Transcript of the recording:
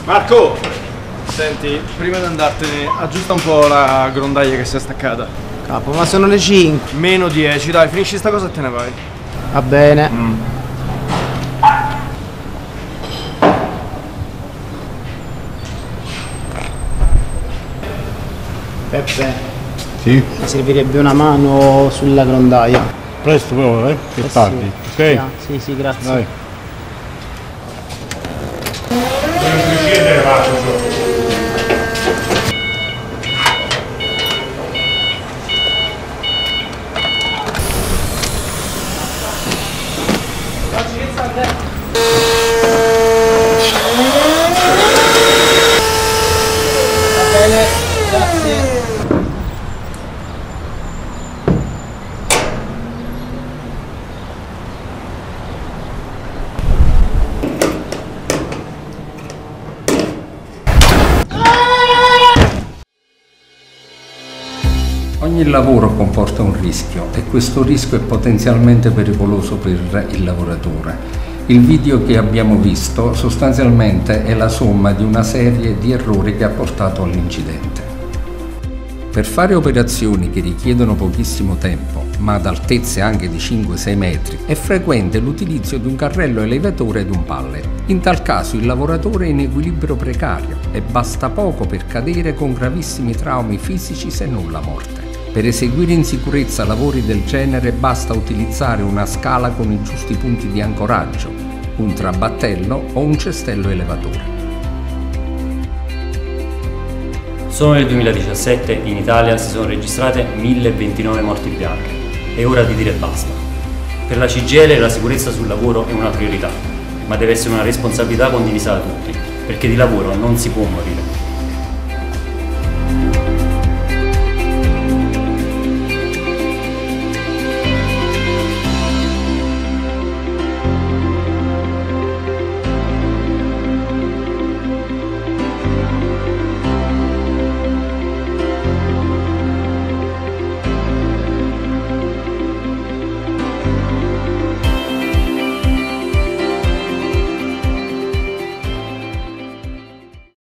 Marco! Senti, prima di andartene, aggiusta un po' la grondaia che si è staccata. Capo, ma sono le 5. Meno 10, dai, finisci sta cosa e te ne vai. Va bene. Peppe, Sì? mi servirebbe una mano sulla grondaia. Presto però, che tardi, Sì. ok? Sì, grazie. Dai. Va bene, grazie. Ogni lavoro comporta un rischio e questo rischio è potenzialmente pericoloso per il lavoratore. Il video che abbiamo visto sostanzialmente è la somma di una serie di errori che ha portato all'incidente. Per fare operazioni che richiedono pochissimo tempo, ma ad altezze anche di 5-6 metri, è frequente l'utilizzo di un carrello elevatore ed un pallet. In tal caso il lavoratore è in equilibrio precario e basta poco per cadere con gravissimi traumi fisici se non la morte. Per eseguire in sicurezza lavori del genere basta utilizzare una scala con i giusti punti di ancoraggio, un trabattello o un cestello elevatore. Solo nel 2017 in Italia si sono registrate 1029 morti bianche. È ora di dire basta. Per la CGIL la sicurezza sul lavoro è una priorità, ma deve essere una responsabilità condivisa da tutti, perché di lavoro non si può morire.